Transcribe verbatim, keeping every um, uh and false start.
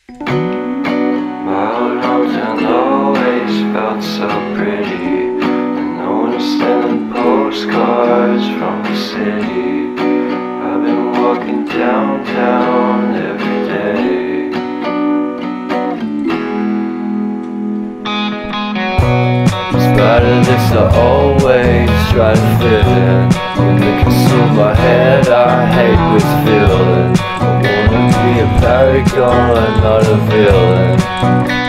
My old hometown always felt so pretty, and no one was sending postcards from the city. I've been walking downtown every day. Spider licks I always try to fit in. When they consume my head, I hate this feeling. I wanna be a paragon, not a villain.